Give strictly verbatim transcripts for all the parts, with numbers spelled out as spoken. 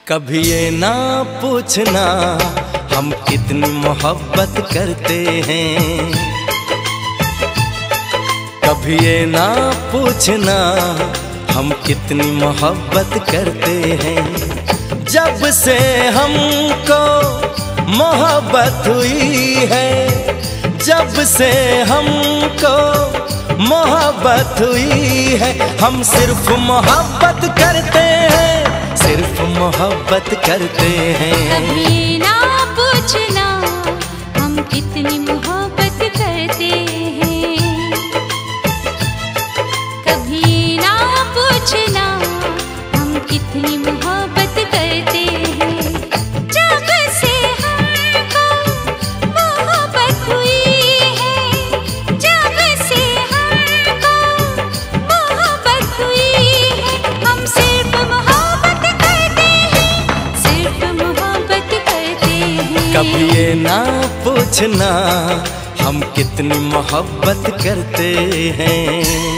कभी ये ना पूछना हम कितनी मोहब्बत करते हैं, कभी ये ना पूछना हम कितनी मोहब्बत करते हैं। जब से हमको मोहब्बत हुई है, जब से हमको मोहब्बत हुई है, हम सिर्फ मोहब्बत करते हैं, सिर्फ मोहब्बत करते हैं। कभी ना पूछना हम कितनी मोहब्बत करते हैं, कभी ना पूछना हम कितनी मोहब्बत करते हैं। जब से हमको मोहब्बत हुई है, जब से हमको मोहब्बत हुई है, हम सिर्फ मोहब्बत करते हैं, सिर्फ मोहब्बत करते हैं। कभी ये ना पूछना हम कितनी मोहब्बत करते हैं।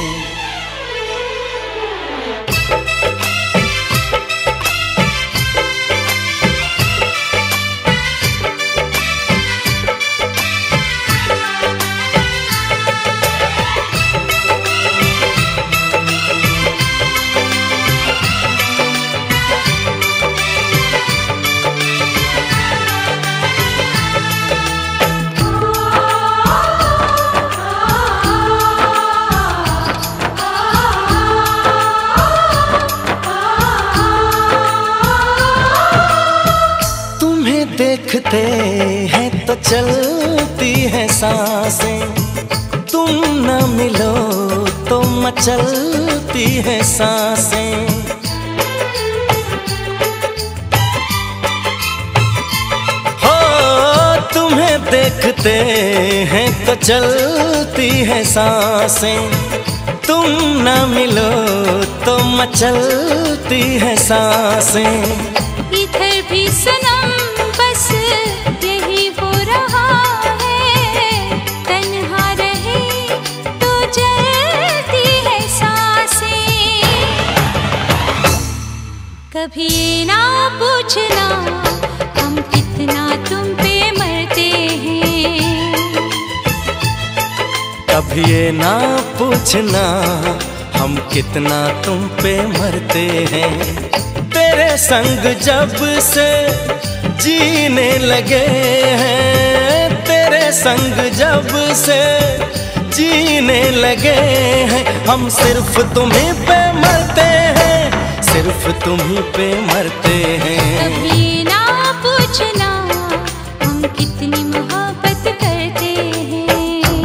देखते हैं तो चलती है सांसें, तुम न मिलो तो मचलती है सांसें। हो तुम्हें देखते हैं तो चलती है सांसें, तुम न मिलो तो मचलती है सांसें। इधर भी सनम बस यही हो रहा है, तन्हा रहे तो जलती है सांसें। कभी ना पूछना हम कितना तुम पे मरते हैं, कभी ये ना पूछना हम कितना तुम पे मरते हैं। तेरे संग जब से जीने लगे हैं, तेरे संग जब से जीने लगे हैं, हम सिर्फ तुम्हीं पे मरते हैं, सिर्फ तुम्हीं पे मरते हैं। कभी ना पूछना हम कितनी मोहब्बत करते हैं।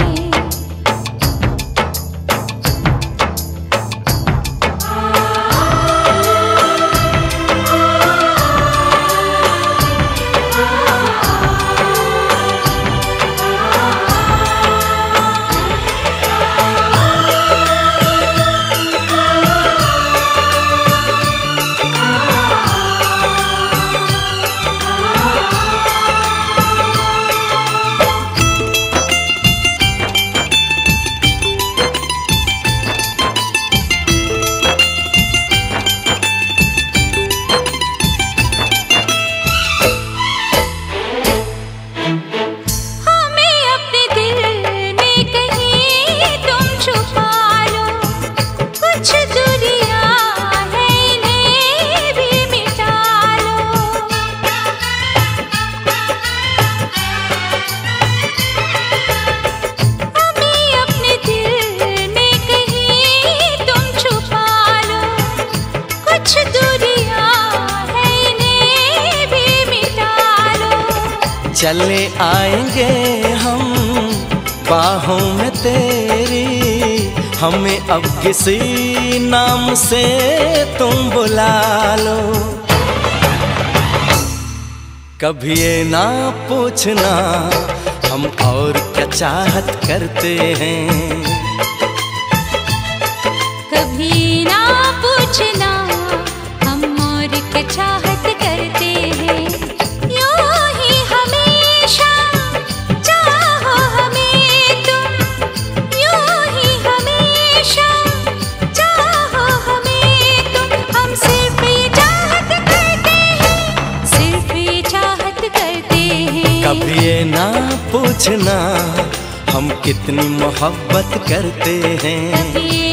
चले आएंगे हम बाहों में तेरी, हमें अब किसी नाम से तुम बुला लो। कभी ये ना पूछना हम और क्या चाहत करते हैं, कभी ना पूछना हम और क्या चाहत करते हैं। यूं ही हमेशा चाहो हमें तुम, यूं ही हमेशा चाहो हमें तुम, हम सिर्फ ये चाहत करते हैं, पूछना हम कितनी मोहब्बत करते हैं। कभी